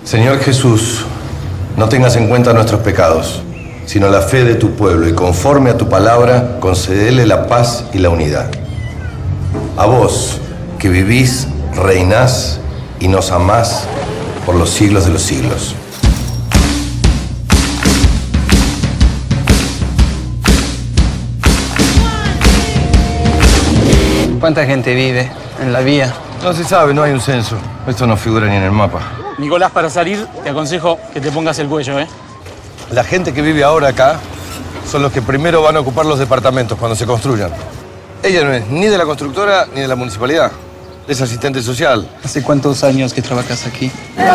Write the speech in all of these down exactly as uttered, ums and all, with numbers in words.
Señor Jesús, no tengas en cuenta nuestros pecados, sino la fe de tu pueblo, y conforme a tu palabra, concedele la paz y la unidad. A vos, que vivís, reinás y nos amás por los siglos de los siglos. ¿Cuánta gente vive en la vía? No se sabe, no hay un censo. Esto no figura ni en el mapa. Nicolás, para salir, te aconsejo que te pongas el cuello, ¿eh? La gente que vive ahora acá son los que primero van a ocupar los departamentos cuando se construyan. Ella no es ni de la constructora ni de la municipalidad. Es asistente social. ¿Hace cuántos años que trabajas aquí?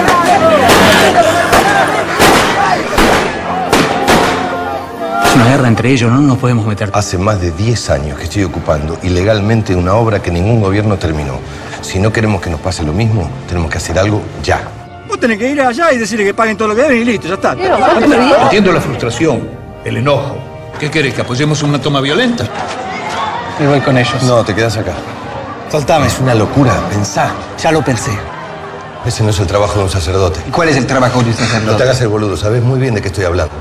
Es una guerra entre ellos, no nos podemos meter. Hace más de diez años que estoy ocupando ilegalmente una obra que ningún gobierno terminó. Si no queremos que nos pase lo mismo, tenemos que hacer algo ya. Vos tenés que ir allá y decirle que paguen todo lo que deben y listo, ya está. Entiendo la frustración, el enojo. ¿Qué querés, que apoyemos una toma violenta? Me voy con ellos. No, te quedas acá. Soltame. Es una locura, pensá. Ya lo pensé. Ese no es el trabajo de un sacerdote. ¿Y cuál es el trabajo de un sacerdote? No te hagas el boludo, sabes muy bien de qué estoy hablando.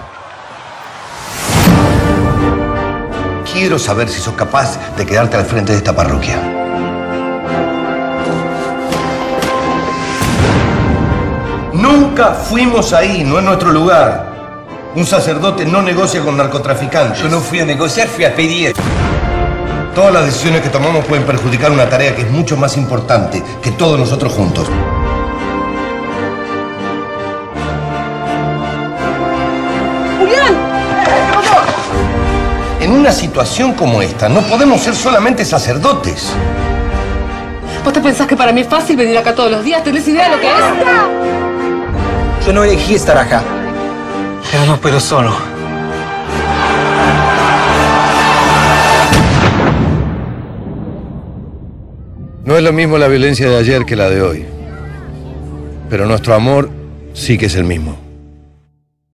Quiero saber si sos capaz de quedarte al frente de esta parroquia. Nunca fuimos ahí, no es nuestro lugar. Un sacerdote no negocia con narcotraficantes. Yo no fui a negociar, fui a pedir. Todas las decisiones que tomamos pueden perjudicar una tarea que es mucho más importante que todos nosotros juntos. ¡Julián! En una situación como esta, no podemos ser solamente sacerdotes. ¿Vos te pensás que para mí es fácil venir acá todos los días? ¿Tenés idea de lo que es? Yo no elegí estar acá. Pero no puedo solo. No es lo mismo la violencia de ayer que la de hoy. Pero nuestro amor sí que es el mismo.